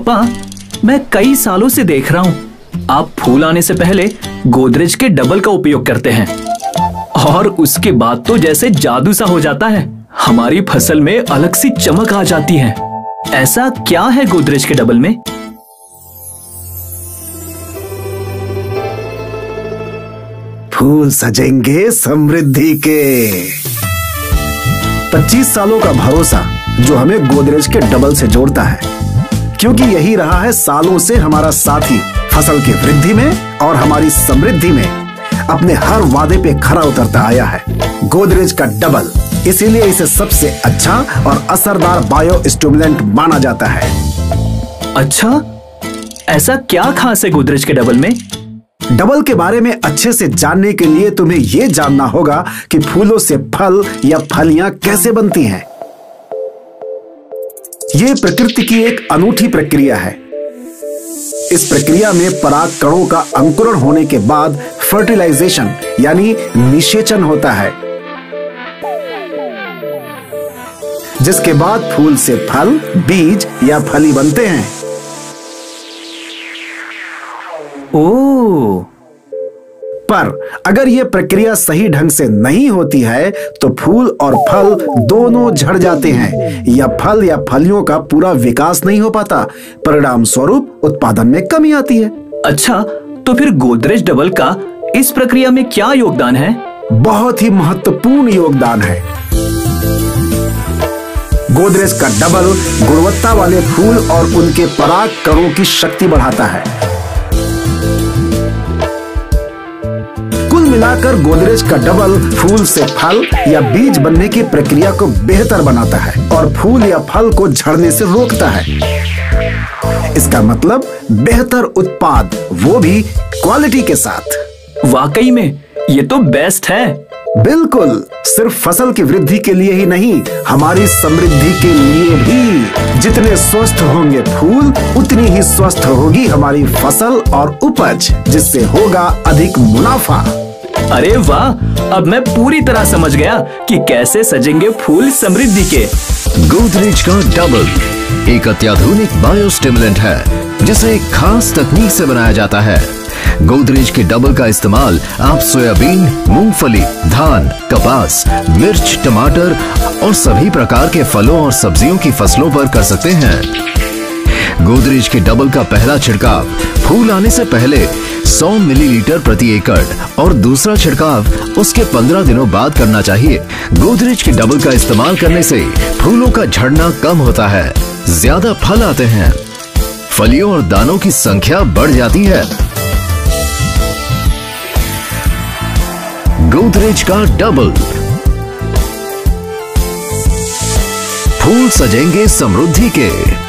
पापा, मैं कई सालों से देख रहा हूँ आप फूल आने से पहले गोदरेज के डबल का उपयोग करते हैं और उसके बाद तो जैसे जादू सा हो जाता है। हमारी फसल में अलग सी चमक आ जाती है। ऐसा क्या है गोदरेज के डबल में? फूल सजेंगे समृद्धि के। 25 सालों का भरोसा जो हमें गोदरेज के डबल से जोड़ता है, क्योंकि यही रहा है सालों से हमारा साथी फसल की वृद्धि में और हमारी समृद्धि में अपने हर वादे पे खरा उतरता आया है। गोदरेज का डबल, इसीलिए इसे सबसे अच्छा और असरदार बायो स्टिमुलेंट माना जाता है। अच्छा, ऐसा क्या खास है गोदरेज के डबल में? डबल के बारे में अच्छे से जानने के लिए तुम्हें यह जानना होगा कि फूलों से फल या फलियां कैसे बनती हैं। यह प्रकृति की एक अनूठी प्रक्रिया है। इस प्रक्रिया में पराग कणों का अंकुरण होने के बाद फर्टिलाइजेशन यानी निषेचन होता है, जिसके बाद फूल से फल, बीज या फली बनते हैं। ओह! पर अगर यह प्रक्रिया सही ढंग से नहीं होती है तो फूल और फल दोनों झड़ जाते हैं या फल या फलियों का पूरा विकास नहीं हो पाता। परिणाम स्वरूप उत्पादन में कमी आती है। अच्छा, तो फिर गोदरेज डबल का इस प्रक्रिया में क्या योगदान है? बहुत ही महत्वपूर्ण योगदान है। गोदरेज का डबल गुणवत्ता वाले फूल और उनके पराग कणों की शक्ति बढ़ाता है। मिलाकर गोदरेज का डबल फूल से फल या बीज बनने की प्रक्रिया को बेहतर बनाता है और फूल या फल को झड़ने से रोकता है। इसका मतलब बेहतर उत्पाद, वो भी क्वालिटी के साथ। वाकई में ये तो बेस्ट है। बिल्कुल, सिर्फ फसल की वृद्धि के लिए ही नहीं, हमारी समृद्धि के लिए भी। जितने स्वस्थ होंगे फूल, उतनी ही स्वस्थ होगी हमारी फसल और उपज, जिससे होगा अधिक मुनाफा। अरे वाह, अब मैं पूरी तरह समझ गया कि कैसे सजेंगे फूल समृद्धि के। गोदरेज का डबल एक अत्याधुनिक बायोस्टिमुलेंट है जिसे एक खास तकनीक से बनाया जाता है। गोदरेज के डबल का इस्तेमाल आप सोयाबीन, मूंगफली, धान, कपास, मिर्च, टमाटर और सभी प्रकार के फलों और सब्जियों की फसलों पर कर सकते हैं। गोदरेज के डबल का पहला छिड़काव फूल आने से पहले 100 मिलीलीटर प्रति एकड़ और दूसरा छिड़काव उसके 15 दिनों बाद करना चाहिए। गोदरेज के डबल का इस्तेमाल करने से फूलों का झड़ना कम होता है, ज्यादा फल आते हैं, फलियों और दानों की संख्या बढ़ जाती है। गोदरेज का डबल, फूल सजेंगे समृद्धि के।